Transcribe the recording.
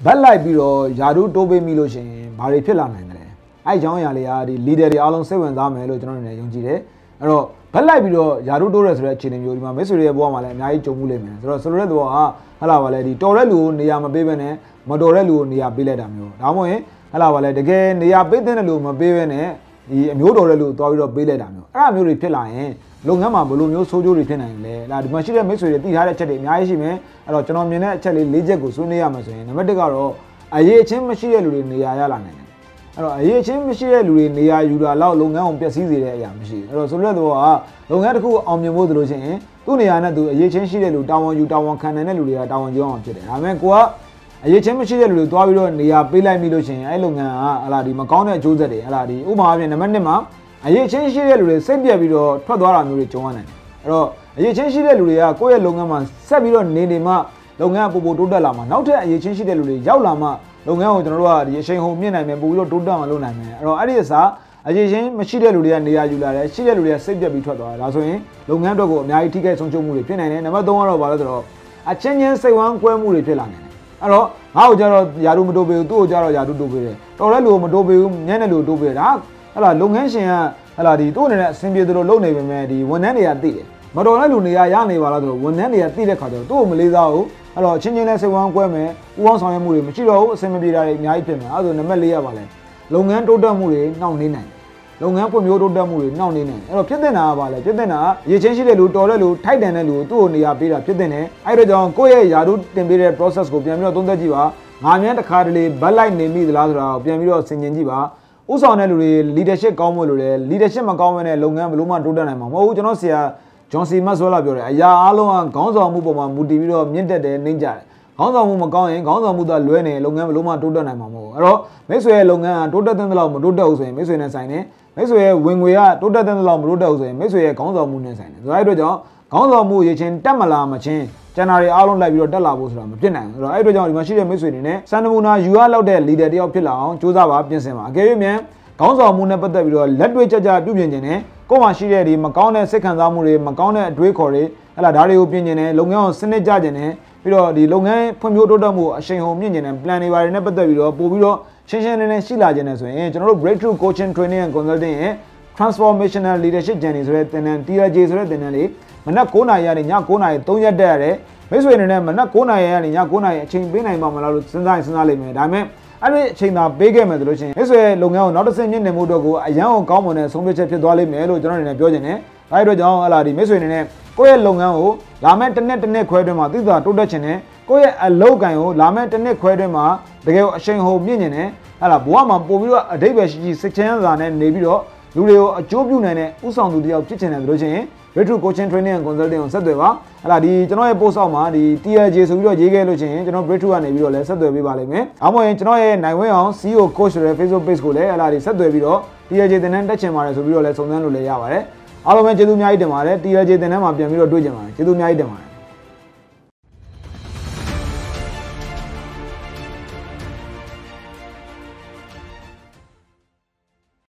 ဘက်လိုက်ပြီးတော့ယာတို့တိုးပေးမိလို့ရှင်ဘာတွေဖြစ်လာနိုင်တယ်အဲ့ကြောင်းအရာလေးကဒီ leader တွေအားလုံးစိတ်ဝင်စားမယ်လို့ကျွန်တော်တို့လည်းယုံကြည်တယ်အဲ့တော့ဘက်လိုက်ပြီးတော့ယာတို့တိုးရဲဆိုတဲ့အခြေအနေမျိုးဒီမှာမိတ်ဆွေတွေရဲ့ဘဝမှာလည်းအများကြီးကြုံမှုလိမ့်မယ်ဆိုတော့ဆိုလိုတဲ့တော့ဟလာပါလေဒီတော်တဲ့လူကိုနေရာမပေးဘဲနဲ့မတော်တဲ့လူကိုနေရာပေးလိုက်တာမျိုးဒါမှမဟုတ်ရင်ဟလာပါလေတကယ်နေရာပေးတဲ့လူမပေးဘဲနဲ့ဒီအမျိုးတော်တဲ့လူကိုတွားပြီးတော့ပေးလိုက်တာမျိုးအဲ့အမျိုးတွေဖြစ်လာရင်လုပ်ငန်းမှာဘယ်လိုမျိုးဆိုးကျိုးတွေဖြစ်နိုင်လဲဒါဒီမှာရှိတဲ့မိတ်ဆွေတွေသိထားတဲ့အချက်တွေအများကြီးရှိမယ်အဲ့တော့ကျွန်တော်မြင်တဲ့အချက်လေး၄ချက်ကိုဆွေးနွေးရမှာဆိုရင်နံပါတ်1ကတော့အရေးချင်းမရှိတဲ့လူတွေနေရာရလာနိုင်တယ်အဲ့တော့အရေးချင်းမရှိတဲ့လူတွေနေရာယူတာတော့လုပ်ငန်းကိုပျက်စီးစေတဲ့အရာမရှိဘူးအဲ့တော့ဆိုလိုတဲ့တော့လုပ်ငန်းတစ်ခုအောင်မြင်ဖို့ဆိုလို့ရှိရင်သူ့နေရာနဲ့သူအရေးချင်းရှိတဲ့လူတာဝန်ယူတာဝန်ခံနိုင်တဲ့လူတွေကတာဝန်ယူအောင်ဖြစ်တယ်ဒါပေမဲ့ကိုကအရေးချင်းမရှိတဲ့လူတွေတွားပြီးတော့နေရာပေးလိုက်ပြီလို့ရှိရင်အဲ့လုပ်ငန်းကဟလာဒီမကောင်းတဲ့အကျိုးဆက်တွေဟလာဒီဥပမာအပြင်နံပါတ်1မှာအရေးချင်းရှိတဲ့လူတွေစိတ်ပြက်ပြီးတော့ထွက်သွားတာမျိုးတွေကြုံရနိုင်တယ်အဲ့တော့အရေးချင်းရှိတဲ့လူတွေကကိုယ့်ရဲ့လုပ်ငန်းမှာဆက်ပြီးတော့နေမှလုပ်ငန်းပို့တိုးတက်လာမှာနောက်ထပ်အရေးချင်းရှိတဲ့လူတွေရောက်လာမှလုပ်ငန်းကိုကျွန်တော်တို့ကဒီအချိန်ဟုန်မြင့်နိုင်မယ်ပို့ပြီးတော့တိုးတက်အောင်လုပ်နိုင်မယ်အဲ့တော့အဲ့ဒီအစားအရေးချင်းမရှိတဲ့လူတွေကနေရာယူလာတယ်ရှိတဲ့လူတွေကစိတ်ပြက်ပြီးထွက်သွားတာဒါဆိုရင်လုပ်ငန်းအတွက်ကိုအများကြီးထိခိုက်ဆုံးရှုံးမှုတွေဖြစ်နိုင်တယ်နံပါတ်3ကတော့ဘာလဲဆိုတော့အချင်းချင်းစိတ်ဝမ်းကွဲမှုတွေဖြစ်လာနိုင်တယ်အဲ့တော့ငါ့ကိုကြတော့ယာတို့မတိုးပေးဘူးသူ့ကိုကြတော့ယာတို့တိုးပေးတယ်တော်တဲ့လူကိုမတိုးပေးဘူးညံ့တဲ့လူကိုတိုးပေးတယ်ဒါဟလာလုပ်ငန်းရှင်ကဟလာဒီသူ့အနေနဲ့အဆင်ပြေသလိုလုပ်နေပေမဲ့ဒီဝန်ထမ်းတွေကသိတယ်မတော်တဲ့လူနေရာရနေပါလားဆိုတော့ဝန်ထမ်းတွေကသိတဲ့ခါကျတော့သူ့ကိုမလေးစားဘူးအဲ့တော့ချင်းချင်းနဲ့စိတ်ဝမ်းကွဲမယ်ပူပေါင်းဆောင်ရွက်မှုတွေမရှိတော့ဘူးအဆင်မပြေတာတွေအများကြီးဖြစ်မယ်အဲ့ဒါဆိုနံပါတ်4ရပါလဲလုပ်ငန်းတိုးတက်မှုတွေနှောင့်နှေးနိုင်တယ်လုပ်ငန်းဖွံ့ဖြိုးတိုးတက်မှုတွေနှောင့်နှေးနိုင်တယ်အဲ့တော့ဖြစ်တဲ့နာကပါလဲဖြစ်တဲ့နာရေချင်းရှိတဲ့လူတော်တဲ့လူထိုက်တန်တဲ့လူကိုသူ့ကိုနေရာပေးတာဖြစ်တဲ့နဲ့အဲ့တော့ကြောင့်ကိုယ့်ရဲ့ယာတို့တင်ပေးတဲ့ process ကိုပြန်ပြီးတော့သုံးသပ်ကြည့်ပါငါများတစ်ခါတလေဘက်လိုက်နေမိသလားဆိုတာကိုပြန်ပြီးတော့ဆင်ခြင်ကြည့်ပါဥဆောင်တဲ့လူတွေ leadership ကောင်းဖို့လိုတယ် leadership မကောင်းဘဲနဲ့လုပ်ငန်းဘယ်လိုမှတိုးတက်နိုင်မှာမဟုတ်ဘူးကျွန်တော်ဆရာဂျွန်စီမတ်ဆွဲလာပြောတယ်အရာအားလုံးကခေါင်းဆောင်မှုပေါ်မှာမူတည်ပြီးတော့မြင့်တက်တယ်နှိမ့်ကြတယ်ခေါင်းဆောင်မှုမကောင်းရင်ခေါင်းဆောင်မှုသာလွဲနေလုပ်ငန်းဘယ်လိုမှတိုးတက်နိုင်မှာမဟုတ်ဘူးအဲ့တော့မိတ်ဆွေရဲ့လုပ်ငန်းကတိုးတက်တဲ့လောက်မတိုးတက်ဘူးဆိုရင်မိတ်ဆွေနဲ့ဆိုင်တယ်မိတ်ဆွေရဲ့ဝင်ငွေကတိုးတက်တဲ့လောက်မတိုးတက်ဘူးဆိုရင်မိတ်ဆွေရဲ့ခေါင်းဆောင်မှုနဲ့ဆိုင်တယ်ဒါအတွက်ကြောင့်ခေါင်းဆောင်မှုရချင်းတက်မလာမချင်းကျန်တာတွေအားလုံးလိုက်ပြီးတော့တက်လာဖို့ဆိုတာမဖြစ်နိုင်ဘူးအဲ့တော့အဲ့အတွက်ကြောင့်ဒီမှာရှိတဲ့မိတ်ဆွေတွေနဲ့စံနမူနာယူရလောက်တဲ့ leader တယောက်ဖြစ်လာအောင်စူးစမ်းပါပြင်ဆင်ပါအကယ်၍မြန်ခေါင်းဆောင်မှုနဲ့ပတ်သက်ပြီးတော့လက်တွေ့ကြကြပြုပြင်ခြင်းနဲ့ကိုယ်မှာရှိတဲ့ဒီမကောင်းတဲ့စိတ်ခံစားမှုတွေမကောင်းတဲ့အတွေးခေါ်တွေဟလာဒါတွေကိုပြင်ခြင်းနဲ့လုပ်ငန်းကိုစနစ်ကျခြင်းနဲ့ပြီးတော့ဒီလုပ်ငန်းဖွံ့ဖြိုးတိုးတက်မှုအရှိန်ဟုန်မြင့်ခြင်းနဲ့ plan တွေပါတယ်နဲ့ပတ်သက်ပြီးတော့ပို့ပြီးတော့ရှင်းရှင်းလင်းလင်းရှိလာခြင်းနဲ့ဆိုရင်ကျွန်တော်တို့ breakthrough coaching training and consulting ရဲ့ transformational leadership journey ဆိုတဲ့သင်တန်း TRJ ဆိုတဲ့သင်တန်းလေးမနက်9:00 နာရီကနေည9:00 နာရီ3ရက်တက်ရတယ်မိတ်ဆွေတွေနဲ့မနက်9:00 နာရီကနေည9:00 နာရီအချိန်ပေးနိုင်မှာမလားလို့စဉ်းစားလိမ့်မယ်ဒါပေမဲ့အဲ့ဒီအချိန်သာပေးခဲ့မယ်ဆိုလို့ရှိရင်မိတ်ဆွေလုပ်ငန်းကိုနောက်တစ်ဆင့်မြင့်နေမှုတော့ကိုအရန်အောင်ကောင်းမွန်တဲ့ဆုံးဖြတ်ချက်ဖြစ်သွားလိမ့်မယ်လို့ကျွန်တော်အနေနဲ့ပြောချင်တယ်ဒါအတွက်ကြောင့်ဟလာဒီမိတ်ဆွေအနေနဲ့ကိုယ့်ရဲ့လုပ်ငန်းကိုလာမယ့်တစ်နှစ်ခွဲတွင်းမှာသိသာတိုးတက်ခြင်းနဲ့ကိုယ့်ရဲ့အလုပ်ကိုင်ကိုလာမယ့်တစ်နှစ်ခွဲတွင်းမှာတကယ်ကိုအရှိန်ဟုန်မြင့်ခြင်းနဲ့ဟလာဘဝမှာပို့ပြီးတော့အဓိပ္ပာယ်ရှိစိတ်ချမ်းသာနဲ့နေပြီးတော့လူတွေကိုအကျိုးပြုနိုင်တဲ့ဥဆောင်သူတယောက်ဖြစ်ချင်တယ်ဆိုလို့ရှိရင် Breakthrough Coaching Training and Consulting ကိုဆက်သွယ်ပါဟလာဒီကျွန်တော်ရဲ့ post အောက်မှာဒီ TRJ ဆိုပြီးတော့ရေးခဲ့လို့ရှိရင်ကျွန်တော် Breakthrough ကနေပြီးတော့လည်းဆက်သွယ်ပေးပါလိမ့်မယ်။အားမဟုတ်ရင်ကျွန်တော်ရဲ့နိုင်ဝင်းအောင် CEO Coach ဆိုတဲ့ Facebook page ကိုလည်းဟလာဒီဆက်သွယ်ပြီးတော့ TRJ သင်တန်းတက်ချင်ပါတယ်ဆိုပြီးတော့လည်းစုံစမ်းလို့လည်းရပါတယ်။အားလုံးပဲကျေးဇူးအများကြီးတင်ပါတယ်။ TRJ သင်တန်းမှာပြန်ပြီးတော့တွေ့ကြပါမယ်။ကျေးဇူးအများကြီးတင်ပါတယ်